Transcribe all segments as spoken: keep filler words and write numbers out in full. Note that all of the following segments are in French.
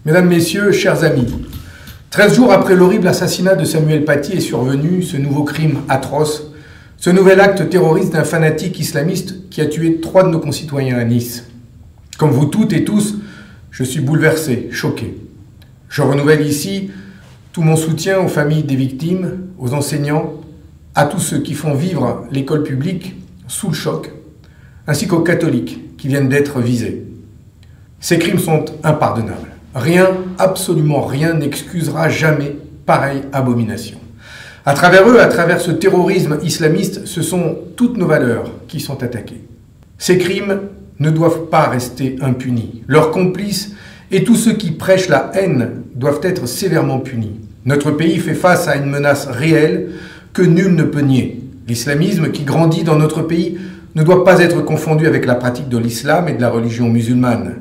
Mesdames, Messieurs, chers amis, treize jours après l'horrible assassinat de Samuel Paty est survenu ce nouveau crime atroce, ce nouvel acte terroriste d'un fanatique islamiste qui a tué trois de nos concitoyens à Nice. Comme vous toutes et tous, je suis bouleversé, choqué. Je renouvelle ici tout mon soutien aux familles des victimes, aux enseignants, à tous ceux qui font vivre l'école publique sous le choc, ainsi qu'aux catholiques qui viennent d'être visés. Ces crimes sont impardonnables. Rien, absolument rien, n'excusera jamais pareille abomination. À travers eux, à travers ce terrorisme islamiste, ce sont toutes nos valeurs qui sont attaquées. Ces crimes ne doivent pas rester impunis. Leurs complices et tous ceux qui prêchent la haine doivent être sévèrement punis. Notre pays fait face à une menace réelle que nul ne peut nier. L'islamisme qui grandit dans notre pays ne doit pas être confondu avec la pratique de l'islam et de la religion musulmane.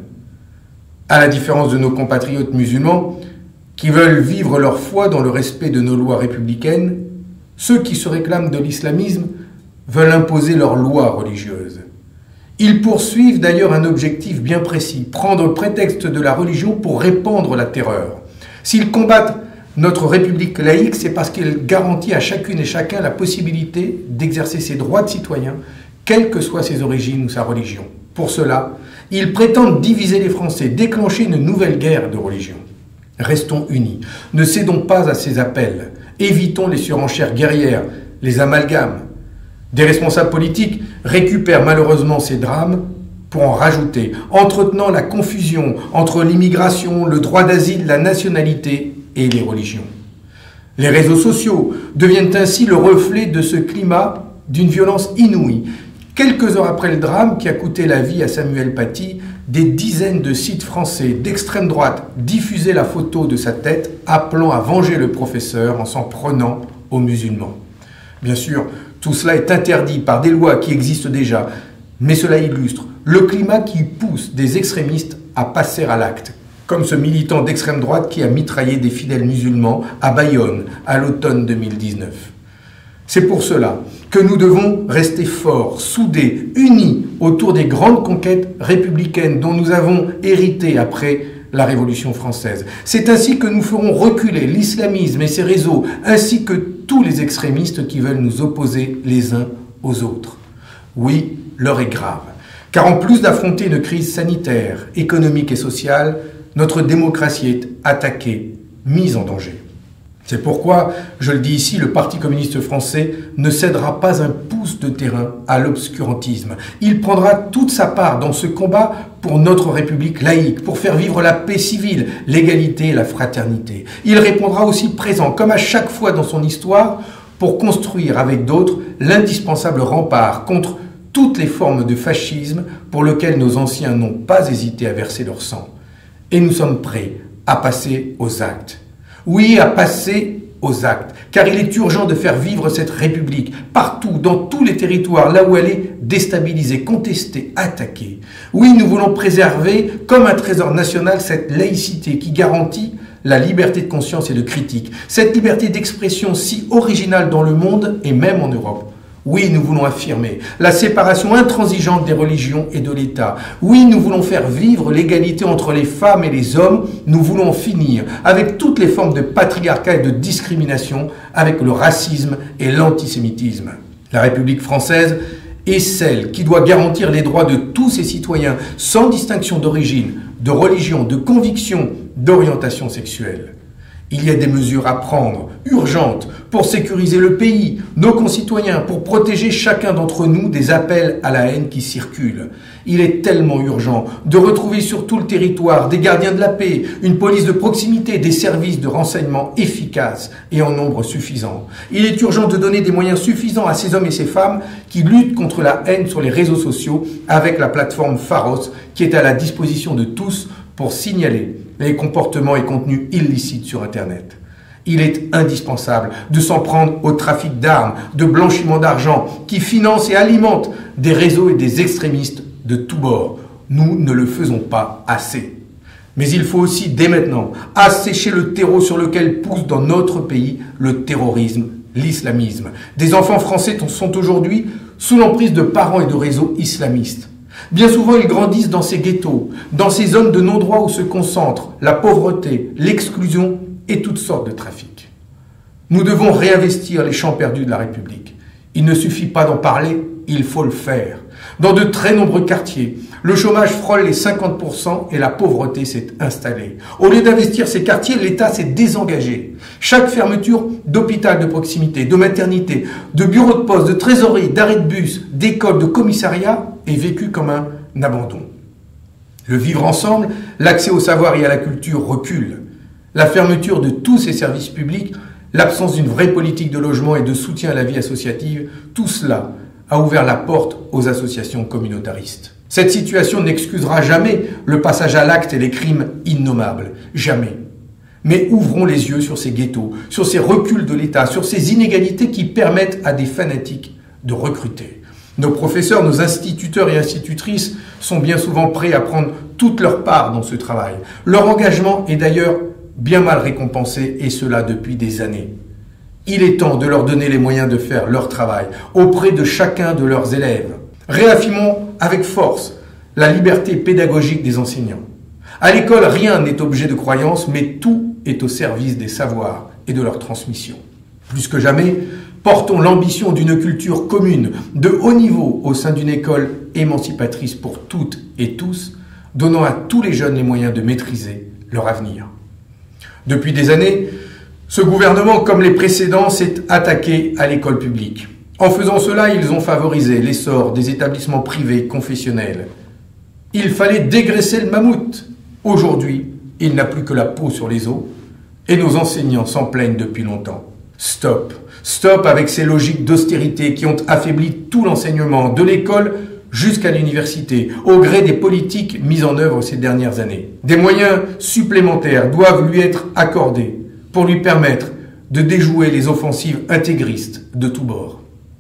À la différence de nos compatriotes musulmans qui veulent vivre leur foi dans le respect de nos lois républicaines, ceux qui se réclament de l'islamisme veulent imposer leurs lois religieuses. Ils poursuivent d'ailleurs un objectif bien précis, prendre le prétexte de la religion pour répandre la terreur. S'ils combattent notre République laïque, c'est parce qu'elle garantit à chacune et chacun la possibilité d'exercer ses droits de citoyen, quelles que soient ses origines ou sa religion. Pour cela, ils prétendent diviser les Français, déclencher une nouvelle guerre de religion. Restons unis, ne cédons pas à ces appels, évitons les surenchères guerrières, les amalgames. Des responsables politiques récupèrent malheureusement ces drames pour en rajouter, entretenant la confusion entre l'immigration, le droit d'asile, la nationalité et les religions. Les réseaux sociaux deviennent ainsi le reflet de ce climat d'une violence inouïe. Quelques heures après le drame qui a coûté la vie à Samuel Paty, des dizaines de sites français d'extrême droite diffusaient la photo de sa tête, appelant à venger le professeur en s'en prenant aux musulmans. Bien sûr, tout cela est interdit par des lois qui existent déjà, mais cela illustre le climat qui pousse des extrémistes à passer à l'acte, comme ce militant d'extrême droite qui a mitraillé des fidèles musulmans à Bayonne à l'automne deux mille dix-neuf. C'est pour cela que nous devons rester forts, soudés, unis autour des grandes conquêtes républicaines dont nous avons hérité après la Révolution française. C'est ainsi que nous ferons reculer l'islamisme et ses réseaux, ainsi que tous les extrémistes qui veulent nous opposer les uns aux autres. Oui, l'heure est grave, car en plus d'affronter une crise sanitaire, économique et sociale, notre démocratie est attaquée, mise en danger. C'est pourquoi, je le dis ici, le Parti communiste français ne cédera pas un pouce de terrain à l'obscurantisme. Il prendra toute sa part dans ce combat pour notre République laïque, pour faire vivre la paix civile, l'égalité et la fraternité. Il répondra aussi présent, comme à chaque fois dans son histoire, pour construire avec d'autres l'indispensable rempart contre toutes les formes de fascisme pour lesquelles nos anciens n'ont pas hésité à verser leur sang. Et nous sommes prêts à passer aux actes. Oui, à passer aux actes, car il est urgent de faire vivre cette République partout, dans tous les territoires, là où elle est déstabilisée, contestée, attaquée. Oui, nous voulons préserver, comme un trésor national, cette laïcité qui garantit la liberté de conscience et de critique, cette liberté d'expression si originale dans le monde et même en Europe. Oui, nous voulons affirmer la séparation intransigeante des religions et de l'État. Oui, nous voulons faire vivre l'égalité entre les femmes et les hommes. Nous voulons en finir avec toutes les formes de patriarcat et de discrimination, avec le racisme et l'antisémitisme. La République française est celle qui doit garantir les droits de tous ses citoyens, sans distinction d'origine, de religion, de conviction, d'orientation sexuelle. Il y a des mesures à prendre, urgentes, pour sécuriser le pays, nos concitoyens, pour protéger chacun d'entre nous des appels à la haine qui circulent. Il est tellement urgent de retrouver sur tout le territoire des gardiens de la paix, une police de proximité, des services de renseignement efficaces et en nombre suffisant. Il est urgent de donner des moyens suffisants à ces hommes et ces femmes qui luttent contre la haine sur les réseaux sociaux avec la plateforme Pharos qui est à la disposition de tous pour signaler les comportements et contenus illicites sur Internet. Il est indispensable de s'en prendre au trafic d'armes, de blanchiment d'argent, qui finance et alimente des réseaux et des extrémistes de tous bords. Nous ne le faisons pas assez. Mais il faut aussi, dès maintenant, assécher le terreau sur lequel pousse dans notre pays le terrorisme, l'islamisme. Des enfants français sont aujourd'hui sous l'emprise de parents et de réseaux islamistes. Bien souvent, ils grandissent dans ces ghettos, dans ces zones de non-droit où se concentrent la pauvreté, l'exclusion et toutes sortes de trafics. Nous devons réinvestir les champs perdus de la République. Il ne suffit pas d'en parler, il faut le faire. Dans de très nombreux quartiers, le chômage frôle les cinquante pour cent et la pauvreté s'est installée. Au lieu d'investir ces quartiers, l'État s'est désengagé. Chaque fermeture d'hôpital de proximité, de maternité, de bureau de poste, de trésorerie, d'arrêt de bus, d'école, de commissariat est vécue comme un abandon. Le vivre ensemble, l'accès au savoir et à la culture recule. La fermeture de tous ces services publics, l'absence d'une vraie politique de logement et de soutien à la vie associative, tout cela a ouvert la porte aux associations communautaristes. Cette situation n'excusera jamais le passage à l'acte et les crimes innommables. Jamais. Mais ouvrons les yeux sur ces ghettos, sur ces reculs de l'État, sur ces inégalités qui permettent à des fanatiques de recruter. Nos professeurs, nos instituteurs et institutrices sont bien souvent prêts à prendre toute leur part dans ce travail. Leur engagement est d'ailleurs bien mal récompensé, et cela depuis des années. Il est temps de leur donner les moyens de faire leur travail auprès de chacun de leurs élèves. Réaffirmons avec force la liberté pédagogique des enseignants. À l'école, rien n'est objet de croyance, mais tout est au service des savoirs et de leur transmission. Plus que jamais, portons l'ambition d'une culture commune, de haut niveau au sein d'une école émancipatrice pour toutes et tous, donnant à tous les jeunes les moyens de maîtriser leur avenir. Depuis des années, ce gouvernement, comme les précédents, s'est attaqué à l'école publique. En faisant cela, ils ont favorisé l'essor des établissements privés confessionnels. Il fallait dégraisser le mammouth. Aujourd'hui, il n'a plus que la peau sur les os, et nos enseignants s'en plaignent depuis longtemps. Stop. Stop avec ces logiques d'austérité qui ont affaibli tout l'enseignement, de l'école jusqu'à l'université, au gré des politiques mises en œuvre ces dernières années. Des moyens supplémentaires doivent lui être accordés pour lui permettre de déjouer les offensives intégristes de tous bords.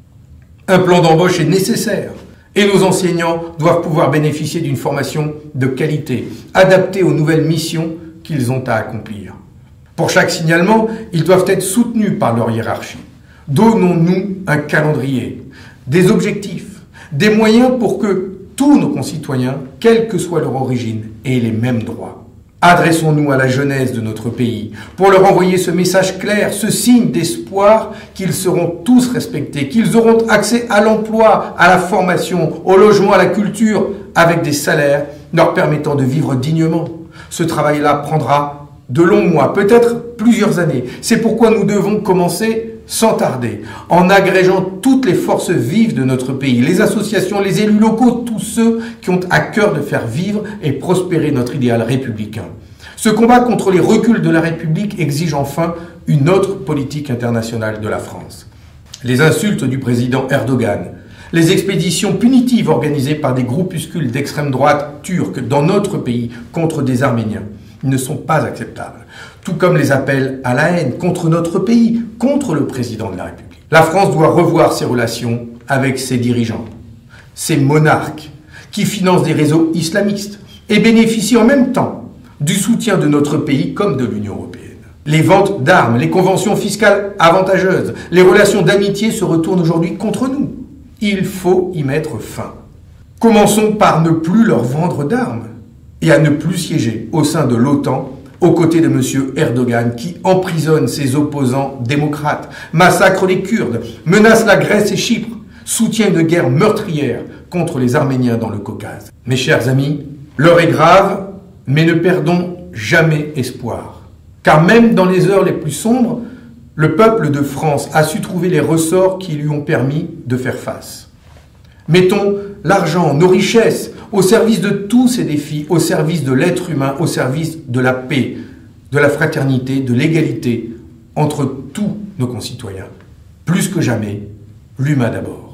Un plan d'embauche est nécessaire et nos enseignants doivent pouvoir bénéficier d'une formation de qualité, adaptée aux nouvelles missions qu'ils ont à accomplir. Pour chaque signalement, ils doivent être soutenus par leur hiérarchie. Donnons-nous un calendrier, des objectifs, des moyens pour que tous nos concitoyens, quelle que soit leur origine, aient les mêmes droits. Adressons-nous à la jeunesse de notre pays pour leur envoyer ce message clair, ce signe d'espoir qu'ils seront tous respectés, qu'ils auront accès à l'emploi, à la formation, au logement, à la culture, avec des salaires leur permettant de vivre dignement. Ce travail-là prendra de longs mois, peut-être plusieurs années. C'est pourquoi nous devons commencer sans tarder, en agrégeant toutes les forces vives de notre pays, les associations, les élus locaux, tous ceux qui ont à cœur de faire vivre et prospérer notre idéal républicain. Ce combat contre les reculs de la République exige enfin une autre politique internationale de la France. Les insultes du président Erdogan, les expéditions punitives organisées par des groupuscules d'extrême droite turcs dans notre pays contre des Arméniens ne sont pas acceptables. Tout comme les appels à la haine contre notre pays, contre le président de la République. La France doit revoir ses relations avec ses dirigeants, ces monarques qui financent des réseaux islamistes et bénéficient en même temps du soutien de notre pays comme de l'Union européenne. Les ventes d'armes, les conventions fiscales avantageuses, les relations d'amitié se retournent aujourd'hui contre nous. Il faut y mettre fin. Commençons par ne plus leur vendre d'armes et à ne plus siéger au sein de l'OTAN aux côtés de M. Erdogan qui emprisonne ses opposants démocrates, massacre les Kurdes, menace la Grèce et Chypre, soutient une guerre meurtrière contre les Arméniens dans le Caucase. Mes chers amis, l'heure est grave, mais ne perdons jamais espoir. Car même dans les heures les plus sombres, le peuple de France a su trouver les ressorts qui lui ont permis de faire face. Mettons l'argent, nos richesses, au service de tous ces défis, au service de l'être humain, au service de la paix, de la fraternité, de l'égalité entre tous nos concitoyens. Plus que jamais, l'humain d'abord.